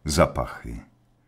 Zapachy.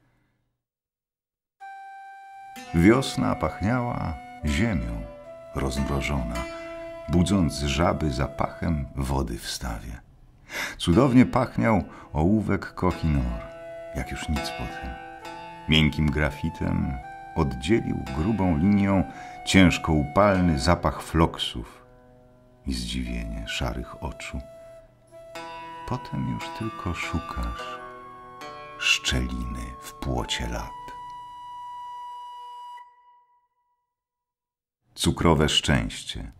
Wiosna pachniała ziemią rozmrożona, budząc żaby zapachem wody w stawie. Cudownie pachniał ołówek Koh-i-Noor, jak już nic potem. Miękkim grafitem oddzielił grubą linią ciężko upalny zapach floksów i zdziwienie szarych oczu. Potem już tylko szukasz szczeliny w płocie lat. Cukrowe szczęście.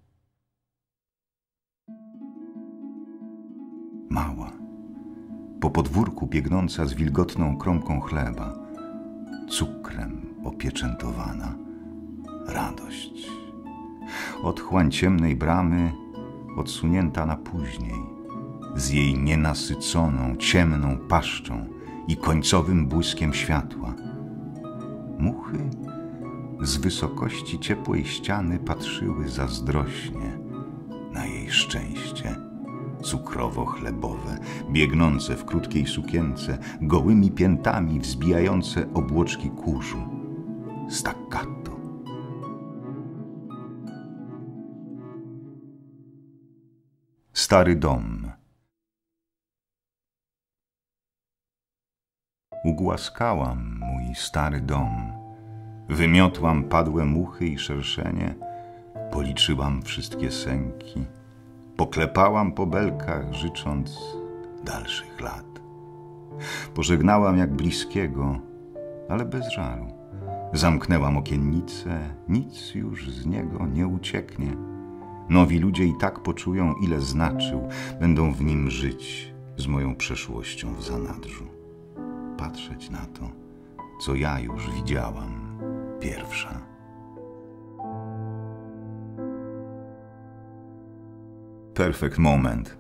Mała, po podwórku biegnąca z wilgotną kromką chleba, cukrem opieczętowana radość. Otchłań ciemnej bramy odsunięta na później, z jej nienasyconą, ciemną paszczą i końcowym błyskiem światła. Muchy z wysokości ciepłej ściany patrzyły zazdrośnie na jej szczęście. Cukrowo-chlebowe, biegnące w krótkiej sukience, gołymi piętami wzbijające obłoczki kurzu. Staccato. Stary dom. Ugłaskałam mój stary dom, wymiotłam padłe muchy i szerszenie, policzyłam wszystkie sęki, poklepałam po belkach, życząc dalszych lat. Pożegnałam jak bliskiego, ale bez żalu. Zamknęłam okiennice, nic już z niego nie ucieknie. Nowi ludzie i tak poczują, ile znaczył, będą w nim żyć z moją przeszłością w zanadrzu. Patrzeć na to, co ja już widziałam pierwsza. Perfect moment.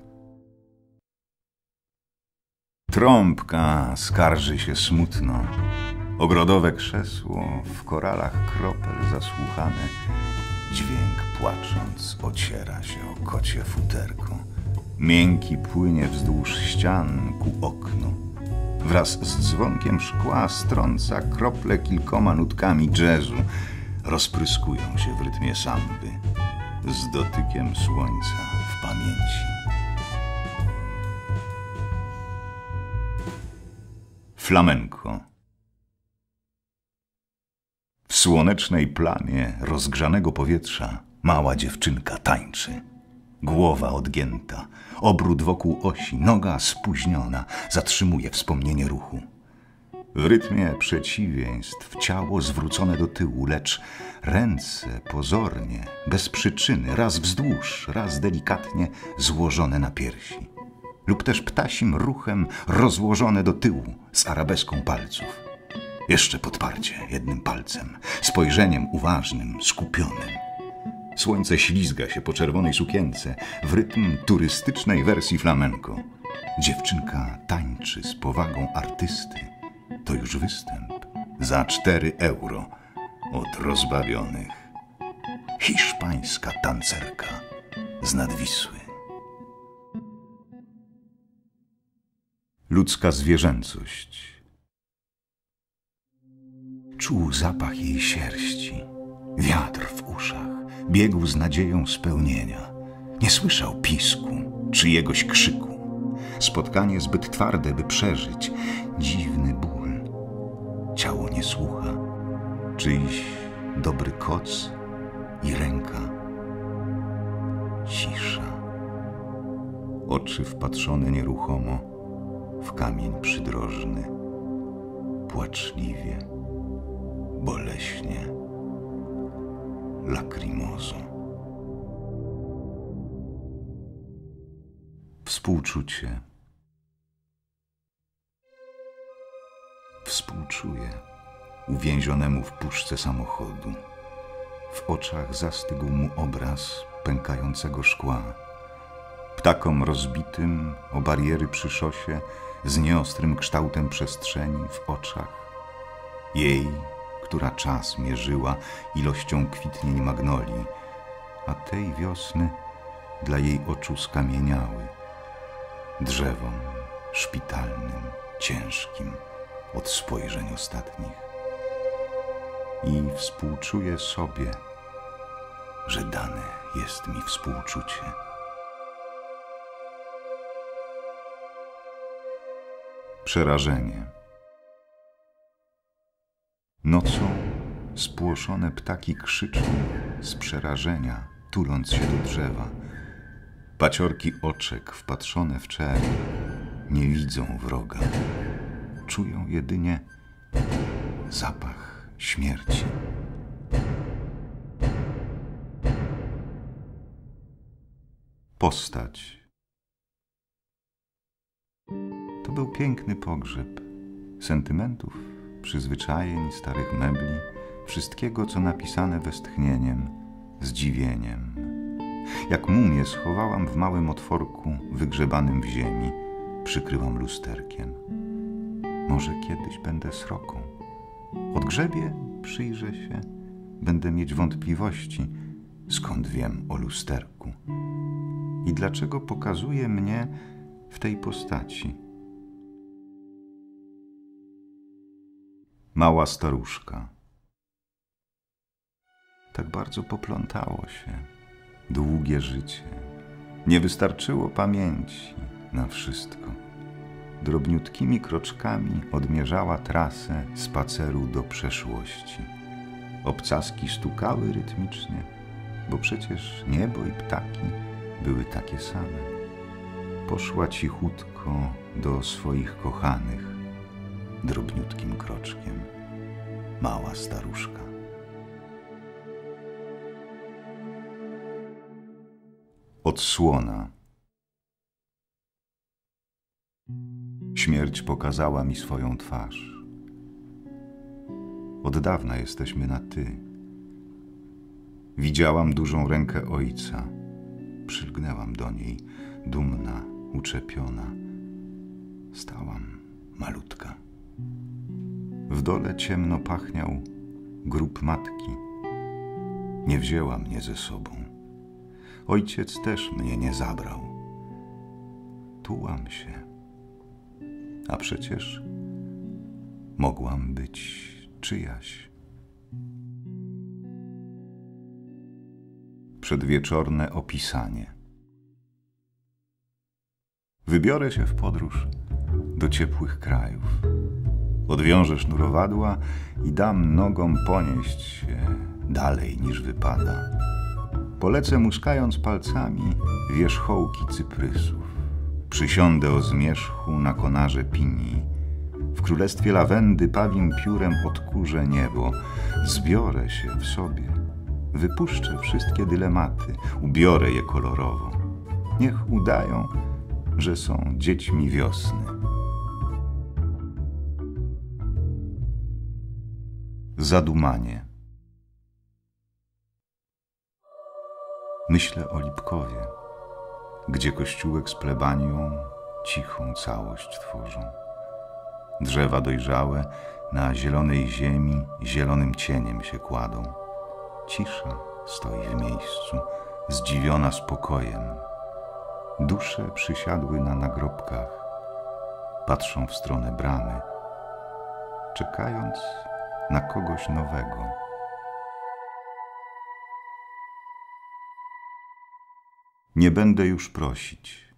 Trąbka skarży się smutno. Ogrodowe krzesło w koralach kropel zasłuchane. Dźwięk płacząc ociera się o kocie futerko. Miękki płynie wzdłuż ścian ku oknu. Wraz z dzwonkiem szkła strąca krople kilkoma nutkami jazzu. Rozpryskują się w rytmie samby z dotykiem słońca w pamięci. Flamenko. W słonecznej plamie rozgrzanego powietrza mała dziewczynka tańczy. Głowa odgięta, obrót wokół osi, noga spóźniona, zatrzymuje wspomnienie ruchu. W rytmie przeciwieństw ciało zwrócone do tyłu, lecz ręce pozornie, bez przyczyny, raz wzdłuż, raz delikatnie złożone na piersi. Lub też ptasim ruchem rozłożone do tyłu z arabeską palców. Jeszcze podparcie jednym palcem, spojrzeniem uważnym, skupionym. Słońce ślizga się po czerwonej sukience w rytm turystycznej wersji flamenko. Dziewczynka tańczy z powagą artysty. To już występ za 4 euro od rozbawionych. Hiszpańska tancerka z Nadwisły. Ludzka zwierzęcość. Czuł zapach jej sierści, wiatr w uszach, biegł z nadzieją spełnienia. Nie słyszał pisku, czyjegoś krzyku. Spotkanie zbyt twarde, by przeżyć. Dziwny ból. Ciało nie słucha. Czyjś dobry koc i ręka. Cisza. Oczy wpatrzone nieruchomo w kamień przydrożny. Płaczliwie, boleśnie, lakrymozą. Współczucie. Współczuję uwięzionemu w puszce samochodu. W oczach zastygł mu obraz pękającego szkła. Ptakom rozbitym o bariery przy szosie z nieostrym kształtem przestrzeni w oczach. Jej, która czas mierzyła ilością kwitnień magnolii, a tej wiosny dla jej oczu skamieniały drzewom szpitalnym ciężkim od spojrzeń ostatnich. I współczuję sobie, że dane jest mi współczucie. Przerażenie. Nocą spłoszone ptaki krzyczą z przerażenia, tuląc się do drzewa. Paciorki oczek wpatrzone w czerń nie widzą wroga. Czują jedynie zapach śmierci. Postać. To był piękny pogrzeb sentymentów, przyzwyczajeń, starych mebli, wszystkiego, co napisane westchnieniem, zdziwieniem. Jak mumię schowałam w małym otworku wygrzebanym w ziemi, przykryłam lusterkiem. Może kiedyś będę sroką. Odgrzebię, przyjrzę się, będę mieć wątpliwości, skąd wiem o lusterku i dlaczego pokazuje mnie w tej postaci. Mała staruszka. Tak bardzo poplątało się długie życie. Nie wystarczyło pamięci na wszystko. Drobniutkimi kroczkami odmierzała trasę spaceru do przeszłości. Obcaski stukały rytmicznie, bo przecież niebo i ptaki były takie same. Poszła cichutko do swoich kochanych, drobniutkim kroczkiem, mała staruszka. Odsłona. Śmierć pokazała mi swoją twarz. Od dawna jesteśmy na ty. Widziałam dużą rękę ojca. Przylgnęłam do niej, dumna, uczepiona. Stałam malutka. W dole ciemno pachniał grób matki. Nie wzięła mnie ze sobą. Ojciec też mnie nie zabrał. Tułam się. A przecież mogłam być czyjaś. Przedwieczorne opisanie. Wybiorę się w podróż do ciepłych krajów. Odwiążę sznurowadła i dam nogom ponieść się dalej niż wypada. Polecę muskając palcami wierzchołki cyprysów. Przysiądę o zmierzchu na konarze pinii. W królestwie lawendy pawim piórem odkurzę niebo. Zbiorę się w sobie. Wypuszczę wszystkie dylematy. Ubiorę je kolorowo. Niech udają, że są dziećmi wiosny. Zadumanie. Myślę o Lipkowie, gdzie kościółek z plebanią cichą całość tworzą. Drzewa dojrzałe na zielonej ziemi zielonym cieniem się kładą. Cisza stoi w miejscu, zdziwiona spokojem. Dusze przysiadły na nagrobkach, patrzą w stronę bramy, czekając na kogoś nowego. Nie będę już prosić.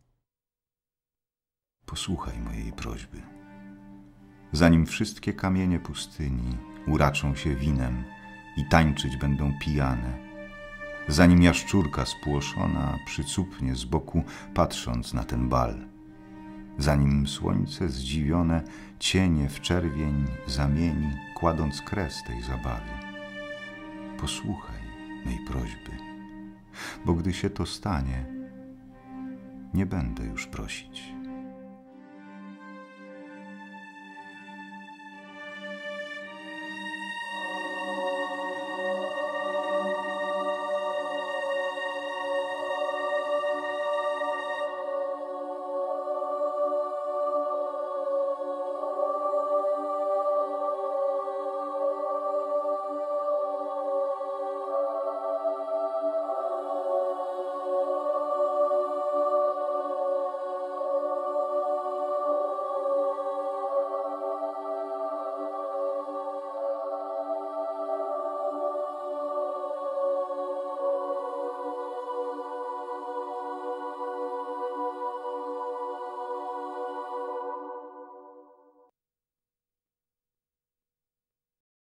Posłuchaj mojej prośby. Zanim wszystkie kamienie pustyni uraczą się winem i tańczyć będą pijane, zanim jaszczurka spłoszona przycupnie z boku, patrząc na ten bal, zanim słońce zdziwione cienie w czerwień zamieni, kładąc kres tej zabawie. Posłuchaj mej prośby, bo gdy się to stanie, nie będę już prosić.